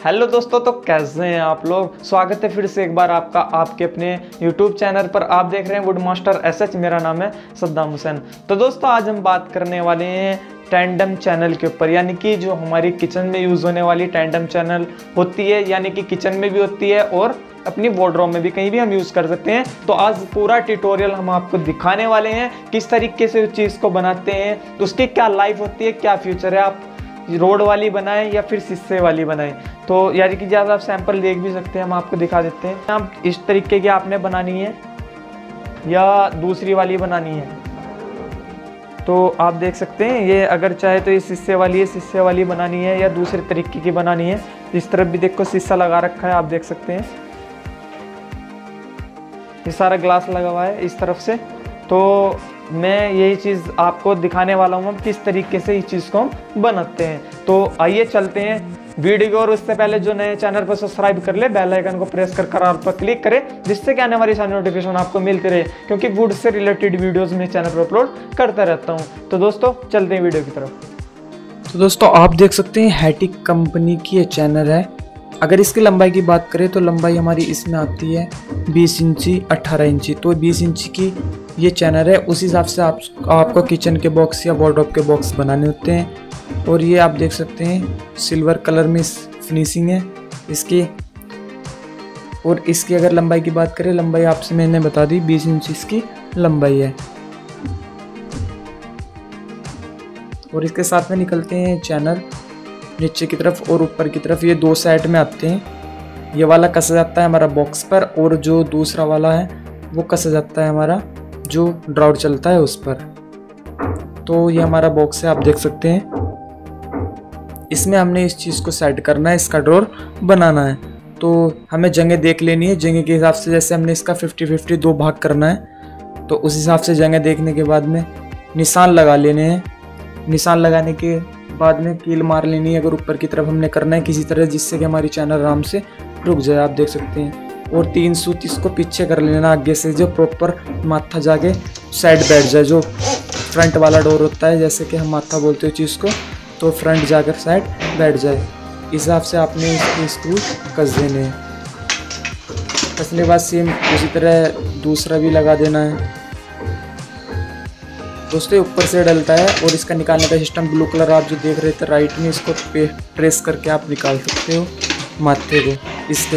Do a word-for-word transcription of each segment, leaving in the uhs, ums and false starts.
Hello दोस्तों, तो कैसे हैं आप लोग। स्वागत है फिर से एक बार आपका आपके अपने यूट्यूब चैनल पर। आप देख रहे हैं वुड मास्टर एस एच। मेरा नाम है सद्दाम हुसैन। तो दोस्तों आज हम बात करने वाले हैं टैंडम चैनल के ऊपर, यानी कि जो हमारी किचन में यूज़ होने वाली टैंडम चैनल होती है, यानी कि किचन में भी होती है और अपनी वार्डरोब में भी कहीं भी हम यूज़ कर सकते हैं। तो आज पूरा ट्यूटोरियल हम आपको दिखाने वाले हैं किस तरीके से उस चीज़ को बनाते हैं, तो उसकी क्या लाइफ होती है, क्या फ्यूचर है, आप रोड वाली बनाएं या फिर शीशे वाली बनाएं। तो यानी कि जब आप सैंपल देख भी सकते हैं, हम आपको दिखा देते हैं। आप इस तरीके की आपने बनानी है या दूसरी वाली बनानी है, तो आप देख सकते हैं। ये अगर चाहे तो ये शीशे वाली है, शीशे वाली बनानी है या दूसरे तरीके की बनानी है। इस तरफ भी देखो शीशा लगा रखा है, आप देख सकते हैं। ये सारा ग्लास लगा हुआ है इस तरफ से। तो मैं यही चीज़ आपको दिखाने वाला हूँ, हम किस तरीके से इस चीज़ को हम बनाते हैं। तो आइए चलते हैं वीडियो को। और उससे पहले जो नए चैनल पर सब्सक्राइब कर ले, बेल आइकन को प्रेस कर कर पर क्लिक करें, जिससे कि आने वाली सारी नोटिफिकेशन आपको मिलती रहे, क्योंकि वुड से रिलेटेड वीडियोज़ मैं चैनल पर अपलोड करता रहता हूँ। तो दोस्तों चलते हैं वीडियो की तरफ। तो दोस्तों आप देख सकते हैं हैटिक कंपनी की ये चैनल है। अगर इसकी लंबाई की बात करें तो लंबाई हमारी इसमें आती है बीस इंची अठारह इंची। तो बीस इंची की ये चैनल है, उस हिसाब से आप आपको किचन के बॉक्स या वार्डरोब के बॉक्स बनाने होते हैं। और ये आप देख सकते हैं सिल्वर कलर में फिनिशिंग है इसकी। और इसकी अगर लंबाई की बात करें, लंबाई आपसे मैंने बता दी बीस इंच इसकी लंबाई है। और इसके साथ में निकलते हैं चैनल नीचे की तरफ और ऊपर की तरफ, ये दो साइड में आते हैं। ये वाला कसा जाता है हमारा बॉक्स पर, और जो दूसरा वाला है वो कसा जाता है हमारा जो ड्राउट चलता है उस पर। तो ये हमारा बॉक्स है, आप देख सकते हैं। इसमें हमने इस चीज़ को सेट करना है, इसका ड्रॉर बनाना है। तो हमें जगह देख लेनी है, जगह के हिसाब से जैसे हमने इसका फिफ्टी फिफ्टी दो भाग करना है, तो उस हिसाब से जगह देखने के बाद में निशान लगा लेने हैं। निशान लगाने के बाद में कील मार लेनी है अगर ऊपर की तरफ हमने करना है किसी तरह, जिससे कि हमारी चैनल आराम से रुक जाए, आप देख सकते हैं। और तीन सूत इसको पीछे कर लेना आगे से, जो प्रॉपर माथा जाके साइड बैठ जाए, जो फ्रंट वाला डोर होता है, जैसे कि हम माथा बोलते हैं चीज़ को, तो फ्रंट जाकर साइड बैठ जाए। इस हिसाब से आपने इसके स्क्रू कस देने हैं। कसने के बाद सेम उसी तरह दूसरा भी लगा देना है। दोस्तों ऊपर से डलता है, और इसका निकालने का सिस्टम ब्लू कलर आप जो देख रहे थे राइट में, इसको प्रेस करके आप निकाल सकते हो माथे को। इसके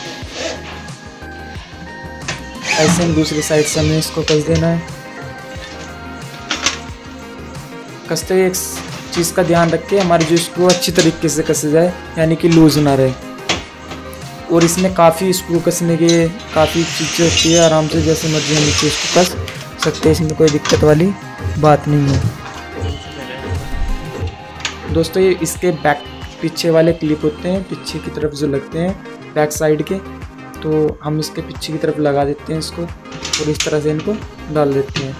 ऐसे ही दूसरी साइड से हमें इसको कस देना है। कसते हुए एक चीज़ का ध्यान रखें, हमारी जो स्क्रू अच्छी तरीके से कसे जाए, यानी कि लूज ना रहे। और इसमें काफ़ी स्क्रू कसने के काफ़ी चीज़ें होती है, आराम से जैसे मर्जी हम नीचे इसको कस सकते हैं, इसमें कोई दिक्कत वाली बात नहीं है। दोस्तों ये इसके बैक पीछे वाले क्लिप होते हैं, पीछे की तरफ जो लगते हैं बैक साइड के, तो हम इसके पीछे की तरफ लगा देते हैं इसको, और इस तरह से इनको डाल देते हैं।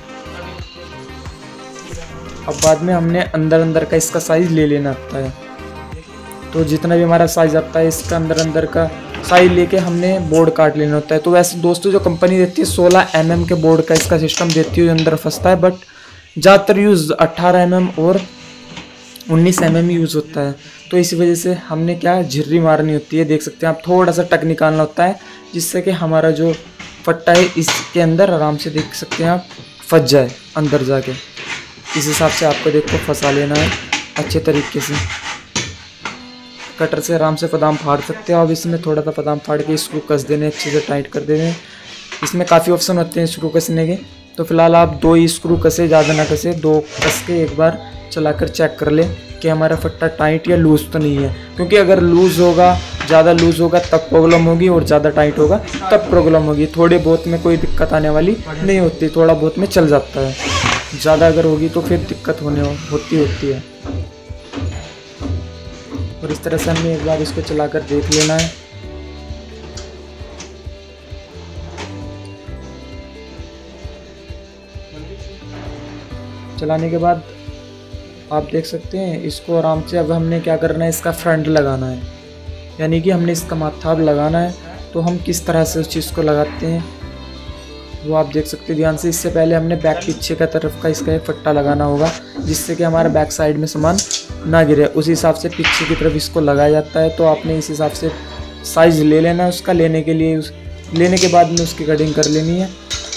अब बाद में हमने अंदर अंदर का इसका साइज़ ले लेना आता है। तो जितना भी हमारा साइज़ आता है इसका अंदर अंदर का साइज लेके हमने बोर्ड काट लेना होता है। तो वैसे दोस्तों जो कंपनी देती है सोलह एम एम के बोर्ड का इसका सिस्टम देती है, जो अंदर फंसता है, बट ज़्यादातर यूज़ अट्ठारह एम एम और उन्नीस एम एम यूज़ होता है। तो इसी वजह से हमने क्या झिर्री मारनी होती है, देख सकते हैं आप, थोड़ा सा टक निकालना होता है, जिससे कि हमारा जो फट्टा है इसके अंदर आराम से देख सकते हैं आप फंस जाए अंदर जाके। इस हिसाब से आपको देखो फंसा लेना है अच्छे तरीके से। कटर से आराम से बादाम फाड़ सकते हो। अब इसमें थोड़ा सा बादाम फाड़ के स्क्रू कस देने, अच्छे से टाइट कर देने। इसमें काफ़ी ऑप्शन होते हैं स्क्रू कसने के, तो फिलहाल आप दो ही स्क्रू कसे, ज़्यादा ना कसे, दो कस के एक बार चलाकर चेक कर ले कि हमारा फट्टा टाइट या लूज़ तो नहीं है। क्योंकि अगर लूज़ होगा, ज़्यादा लूज़ होगा तब प्रॉब्लम होगी, और ज़्यादा टाइट होगा तब प्रॉब्लम होगी। थोड़े बहुत में कोई दिक्कत आने वाली नहीं होती, थोड़ा बहुत में चल जाता है। ज़्यादा अगर होगी तो फिर दिक्कत होने होती होती है। और इस तरह से हमें एक बार इसको चलाकर देख लेना है। चलाने के बाद आप देख सकते हैं इसको आराम से। अब हमने क्या करना है, इसका फ्रंट लगाना है, यानी कि हमने इसका माथा अब लगाना है। तो हम किस तरह से उस चीज़ को लगाते हैं वो आप देख सकते हैं ध्यान से। इससे पहले हमने बैक पीछे का तरफ का इसका फट्टा लगाना होगा, जिससे कि हमारा बैक साइड में सामान ना गिरे उस हिसाब से पीछे की तरफ इसको लगाया जाता है। तो आपने इस हिसाब से साइज़ ले लेना है उसका। लेने के लिए उस लेने के बाद में उसकी कटिंग कर लेनी है।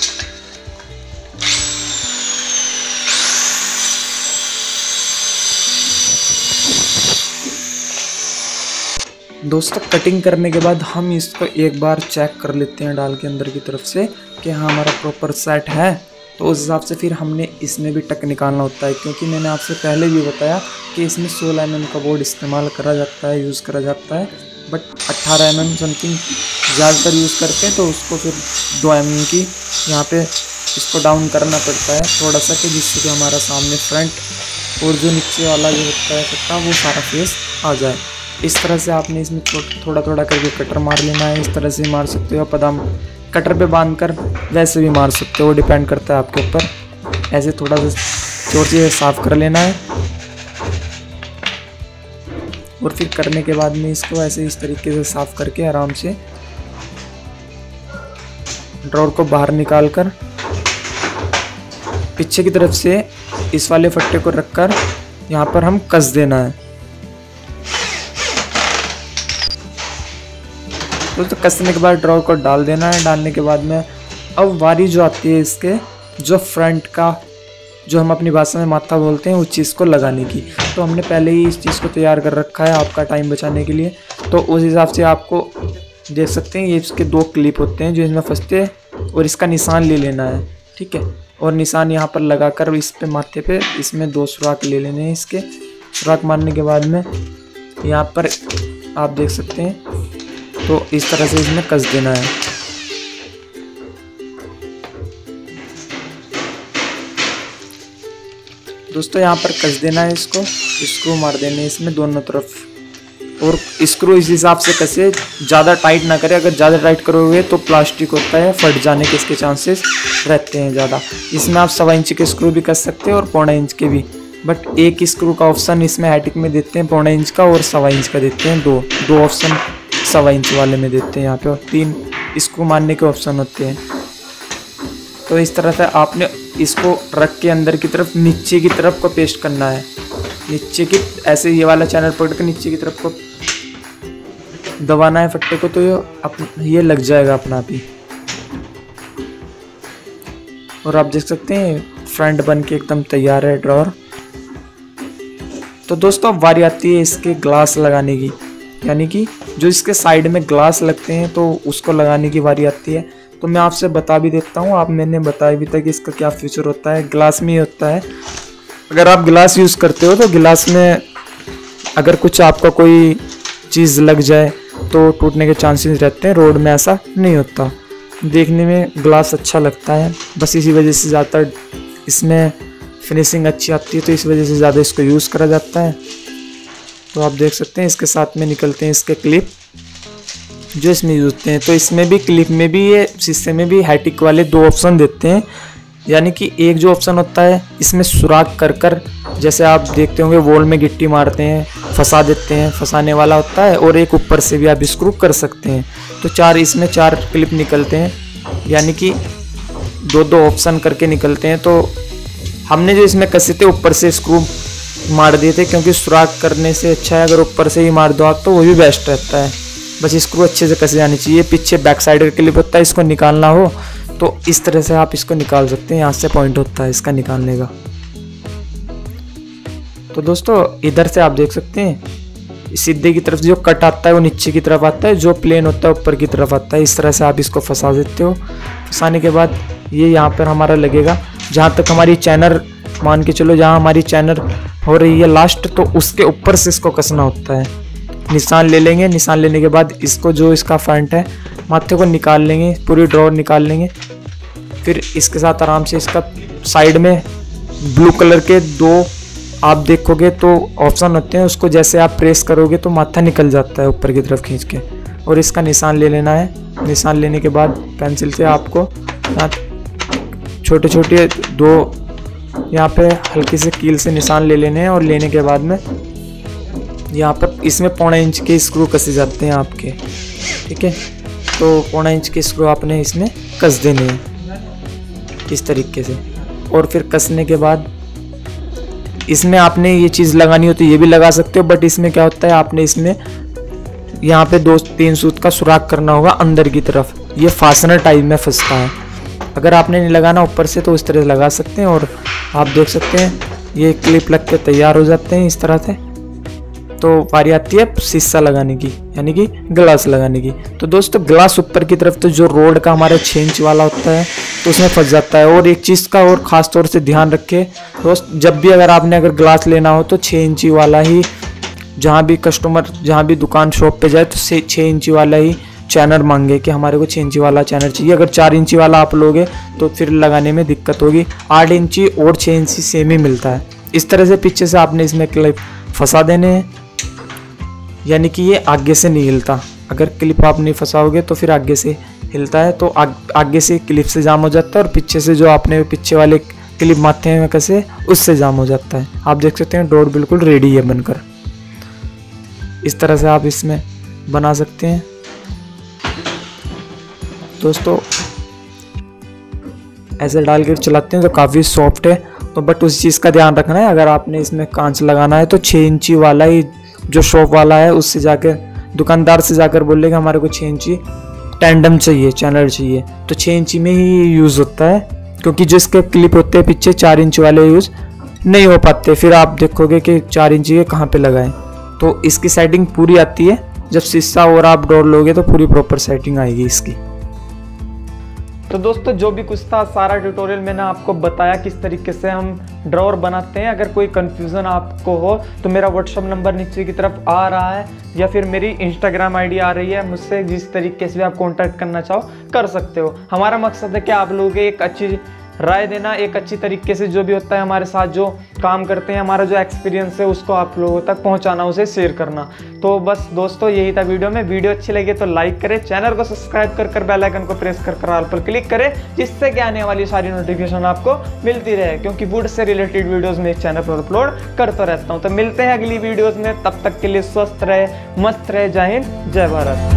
दोस्तों कटिंग करने के बाद हम इसको एक बार चेक कर लेते हैं डाल के अंदर की तरफ से कि हाँ हमारा प्रॉपर सेट है। तो उस हिसाब से फिर हमने इसमें भी टक निकालना होता है, क्योंकि मैंने आपसे पहले भी बताया कि इसमें सोलह एम एम का बोर्ड इस्तेमाल करा जाता है, यूज़ करा जाता है। बट अट्ठारह एम एम समथिंग ज़्यादातर यूज़ करते हैं, तो उसको फिर दो एम एम की यहाँ पे इसको डाउन करना पड़ता है थोड़ा सा, कि जिससे कि हमारा सामने फ्रंट और जो नीचे वाला जो होता है कट्टा वो सारा फेस आ जाए। इस तरह से आपने इसमें थोड़ा थोड़ा करके कटर मार लेना है। इस तरह से मार सकते हो, पदाम कटर पे बांधकर वैसे भी मार सकते हो, डिपेंड करता है आपके ऊपर। ऐसे थोड़ा सा जोर से साफ कर लेना है और फिर करने के बाद में इसको ऐसे इस तरीके से साफ करके आराम से ड्रॉर को बाहर निकाल कर पीछे की तरफ से इस वाले फट्टे को रखकर यहाँ पर हम कस देना है। तो कसने के बाद ड्रॉर को डाल देना है। डालने के बाद में अब वारी जो आती है इसके जो फ्रंट का, जो हम अपनी भाषा में माथा बोलते हैं, उस चीज़ को लगाने की। तो हमने पहले ही इस चीज़ को तैयार कर रखा है आपका टाइम बचाने के लिए। तो उस हिसाब से आपको देख सकते हैं ये इसके दो क्लिप होते हैं जो इसमें फंसते हैं, और इसका निशान ले लेना है, ठीक है। और निशान यहाँ पर लगा कर इस पे माथे पे इसमें दो सुराख ले लेने हैं। इसके सुराख मारने के बाद में यहाँ पर आप देख सकते हैं, तो इस तरह से इसमें कस देना है। दोस्तों यहाँ पर कस देना है इसको, स्क्रू मार देने हैं इसमें दोनों तरफ, और स्क्रू इस हिसाब से कसे, ज़्यादा टाइट ना करें। अगर ज़्यादा टाइट करोगे तो प्लास्टिक होता है, फट जाने के इसके चांसेस रहते हैं ज़्यादा। इसमें आप सवा इंच के स्क्रू भी कस सकते हैं और पौने इंच के भी, बट एक स्क्रू का ऑप्शन इसमें हैटिक में देते हैं पौने इंच का, और सवा इंच का देते हैं। दो दो ऑप्शन सवा इंच वाले में देते हैं यहाँ पे, और तीन स्क्रू मारने के ऑप्शन होते हैं। तो इस तरह से आपने इसको रख के अंदर की तरफ नीचे की तरफ को पेस्ट करना है। नीचे की ऐसे ये वाला चैनल पकड़ के नीचे की तरफ को दबाना है फट्टे को, तो ये अपना ये लग जाएगा अपना आप ही। और आप देख सकते हैं फ्रंट बन के एकदम तैयार है ड्रॉर। तो दोस्तों अब बारी आती है इसके ग्लास लगाने की, यानी कि जो इसके साइड में ग्लास लगते हैं तो उसको लगाने की बारी आती है। तो मैं आपसे बता भी देता हूँ, आप मैंने बताया भी था कि इसका क्या फीचर होता है। ग्लास में ही होता है, अगर आप ग्लास यूज़ करते हो तो ग्लास में अगर कुछ आपका कोई चीज़ लग जाए तो टूटने के चांसेस रहते हैं। रोड में ऐसा नहीं होता, देखने में ग्लास अच्छा लगता है, बस इसी वजह से ज़्यादातर इसमें फिनिशिंग अच्छी आती है, तो इस वजह से ज़्यादा इसको यूज़ करा जाता है। तो आप देख सकते हैं इसके साथ में निकलते हैं इसके क्लिप जो इसमें यूज होते हैं। तो इसमें भी क्लिप में भी ये शीशे में भी हैटिक वाले दो ऑप्शन देते हैं, यानी कि एक जो ऑप्शन होता है इसमें सुराख कर कर, जैसे आप देखते होंगे वॉल में गिट्टी मारते हैं, फंसा देते हैं, फंसाने वाला होता है, और एक ऊपर से भी आप स्क्रू कर सकते हैं। तो चार इसमें चार क्लिप निकलते हैं, यानी कि दो दो ऑप्शन करके निकलते हैं। तो हमने जो इसमें कसे थे ऊपर से स्क्रू मार दिए थे, क्योंकि सुराख करने से अच्छा है अगर ऊपर से ही मार दो आप तो वो भी बेस्ट रहता है। बस स्क्रू अच्छे से कसे जानी चाहिए। पीछे बैक साइड का क्लिप होता है, इसको निकालना हो तो इस तरह से आप इसको निकाल सकते हैं, यहाँ से पॉइंट होता है इसका निकालने का। तो दोस्तों इधर से आप देख सकते हैं सीधे की तरफ जो कट आता है वो नीचे की तरफ आता है, जो प्लेन होता है ऊपर की तरफ आता है। इस तरह से आप इसको फंसा देते हो। फंसाने के बाद ये यहाँ पर हमारा लगेगा, जहाँ तक हमारी चैनर मान के चलो, जहाँ हमारी चैनर हो रही है लास्ट, तो उसके ऊपर से इसको कसना होता है। निशान ले लेंगे, निशान लेने के बाद इसको जो इसका फ्रंट है माथे को निकाल लेंगे, पूरी ड्रॉर निकाल लेंगे। फिर इसके साथ आराम से इसका साइड में ब्लू कलर के दो आप देखोगे तो ऑप्शन होते हैं, उसको जैसे आप प्रेस करोगे तो माथा निकल जाता है ऊपर की तरफ खींच के, और इसका निशान ले लेना है। निशान लेने के बाद पेंसिल से आपको छोटे छोटे दो यहाँ पे हल्की से कील से निशान ले लेने हैं, और लेने के बाद में यहाँ पर इसमें पौने इंच के स्क्रू कसे जाते हैं आपके, ठीक है। तो पौने इंच के स्क्रू आपने इसमें कस देने हैं इस तरीके से, और फिर कसने के बाद इसमें आपने ये चीज़ लगानी हो तो ये भी लगा सकते हो, बट इसमें क्या होता है आपने इसमें यहाँ पे दो तीन सूत का सुराख करना होगा अंदर की तरफ, ये फास्टनर टाइप में फंसता है। अगर आपने नहीं लगाना ऊपर से तो इस तरह लगा सकते हैं। और आप देख सकते हैं ये क्लिप लग के तैयार हो जाते हैं इस तरह से। तो बारी आती है शीशा लगाने की, यानी कि ग्लास लगाने की। तो दोस्तों ग्लास ऊपर की तरफ तो जो रोड का हमारा छः इंच वाला होता है तो उसमें फंस जाता है। और एक चीज़ का और ख़ास तौर से ध्यान रखें दोस्त, जब भी अगर आपने अगर ग्लास लेना हो तो छः इंची वाला ही, जहाँ भी कस्टमर जहाँ भी दुकान शॉप पे जाए तो से छः इंची वाला ही चैनल मांगे कि हमारे को छः इंची वाला चैनल चाहिए। अगर चार इंची वाला आप लोगे तो फिर लगाने में दिक्कत होगी। आठ इंची और छः इंची सेम ही मिलता है। इस तरह से पीछे से आपने इसमें क्लिप फंसा देने हैं, यानी कि ये आगे से नहीं हिलता। अगर क्लिप आप नहीं फंसाओगे तो फिर आगे से हिलता है, तो आग, आगे से क्लिप से जाम हो जाता है और पीछे से जो आपने पीछे वाले क्लिप मारते हैं कैसे उससे जाम हो जाता है। आप देख सकते हैं डोर बिल्कुल रेडी है बनकर। इस तरह से आप इसमें बना सकते हैं दोस्तों। ऐसे डाल कर चलाते हैं तो काफ़ी सॉफ्ट है। तो बट उस चीज़ का ध्यान रखना है, अगर आपने इसमें कांच लगाना है तो छः इंची वाला ही जो शॉप वाला है उससे जाकर दुकानदार से जाकर बोलेगा हमारे को छः इंची टैंडम चाहिए, चैनल चाहिए, तो छः इंची में ही यूज़ होता है। क्योंकि जो इसके क्लिप होते हैं पीछे चार इंच वाले यूज़ नहीं हो पाते, फिर आप देखोगे कि चार इंची के कहाँ पे लगाएं। तो इसकी सेटिंग पूरी आती है जब शीशा और आप डोर लोगे तो पूरी प्रॉपर सेटिंग आएगी इसकी। तो दोस्तों जो भी कुछ था सारा ट्यूटोरियल मैंने आपको बताया किस तरीके से हम ड्रॉअर बनाते हैं। अगर कोई कंफ्यूजन आपको हो तो मेरा व्हाट्सअप नंबर नीचे की तरफ आ रहा है या फिर मेरी इंस्टाग्राम आईडी आ रही है, मुझसे जिस तरीके से भी आप कांटेक्ट करना चाहो कर सकते हो। हमारा मकसद है कि आप लोगों को एक अच्छी राय देना, एक अच्छी तरीके से जो भी होता है हमारे साथ जो काम करते हैं, हमारा जो एक्सपीरियंस है उसको आप लोगों तक पहुंचाना, उसे शेयर करना। तो बस दोस्तों यही था वीडियो में। वीडियो अच्छी लगे तो लाइक करें, चैनल को सब्सक्राइब कर कर बेल आइकन को प्रेस कर कर ऑल पर क्लिक करें, जिससे कि आने वाली सारी नोटिफिकेशन आपको मिलती रहे, क्योंकि वुड से रिलेटेड वीडियोज़ में इस चैनल पर अपलोड करता रहता हूँ। तो मिलते हैं अगली वीडियोज़ में, तब तक के लिए स्वस्थ रहे, मस्त रहे। जय हिंद, जय भारत।